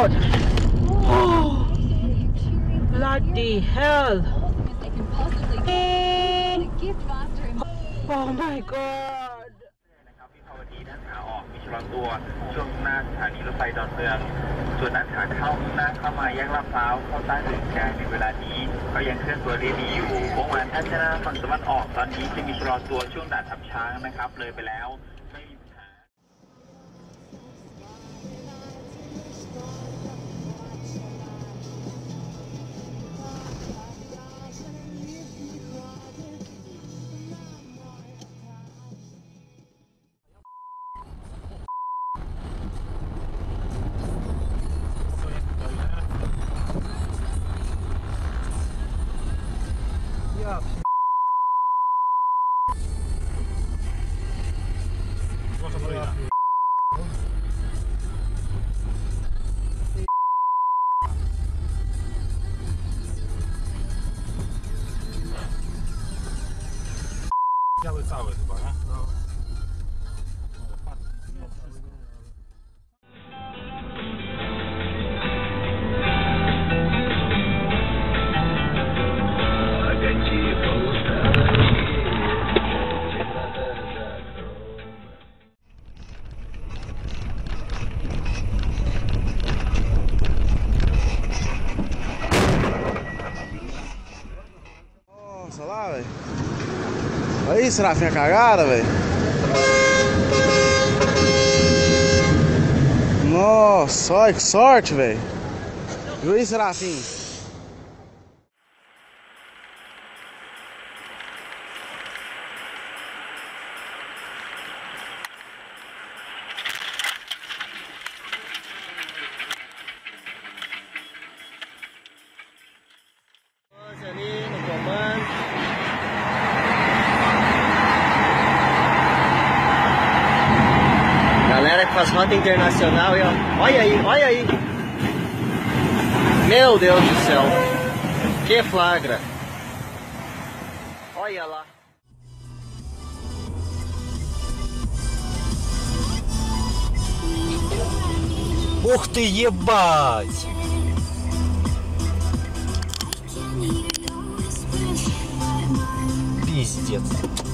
god! Oh, bloody hell! Oh my god! นะครับวิภาวดีด้านขาออกมีชะลอตัวช่วงหน้าสถานีรถไฟดอนเมืองส่วนด้านขาเข้าหน้าเข้ามาแยกลาดพร้าวเข้าใต้ถึงแกในเวลานี้ก็ยังเคลื่อนตัวได้ดีอยู่วงแหวนทัศนะฝั่งตะวันออกตอนนี้จะมีชะลอตัวช่วงด่านทับช้างนะครับเลยไปแล้วไม่มีปัญหา Biały cały chyba, nie? No. Nossa, lá, velho. Aí, Serafim, a cagada, velho. Nossa, olha que sorte, velho. Viu aí, Serafim? Ali no comando. Galera que faz rota internacional e ó, olha aí, olha aí. Meu Deus do céu. Que flagra. Olha lá. Ух ты, ебать! Пиздец.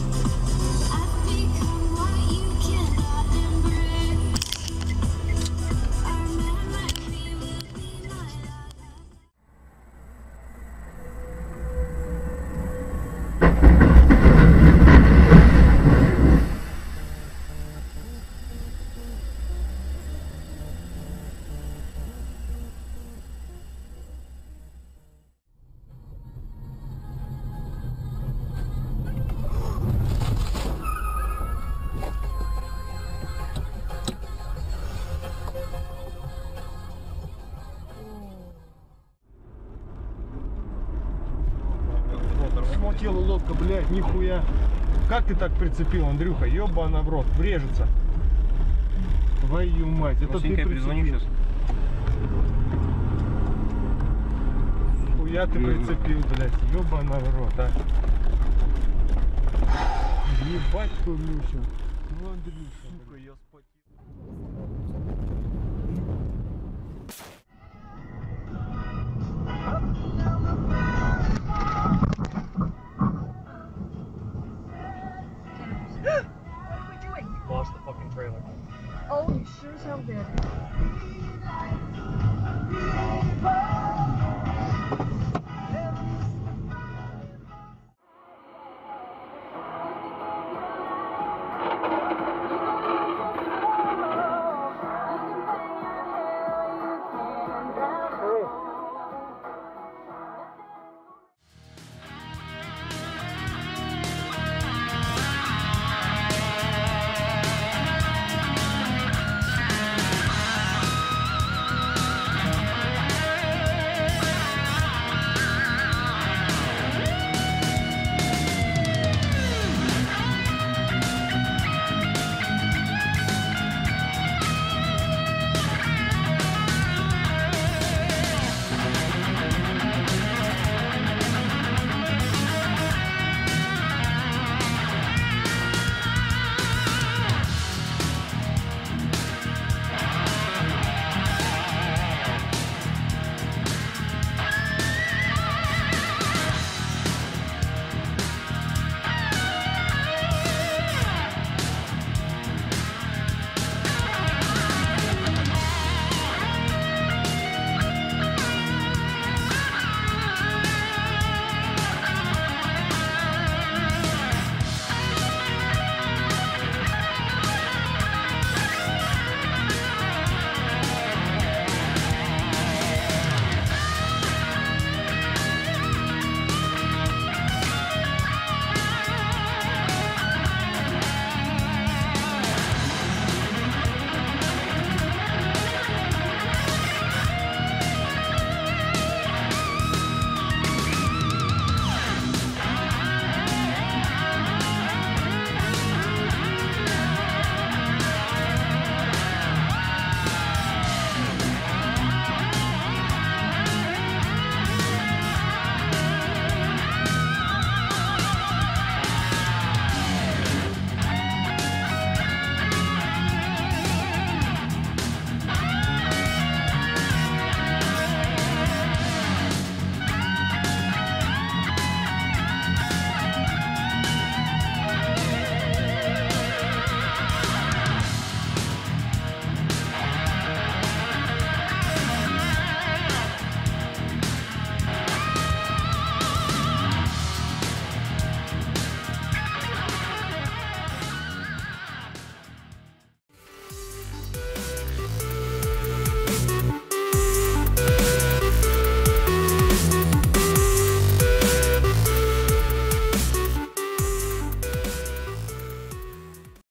Смотела лодка, блядь, нихуя. Как ты так прицепил, Андрюха? Ёбана в рот, врежется. Твою мать, это ты прицепил. Хуя ты прицепил, блядь, ёбана в рот, а. Ебать, Андрюша. Ну, Андрюша, сука, я спать.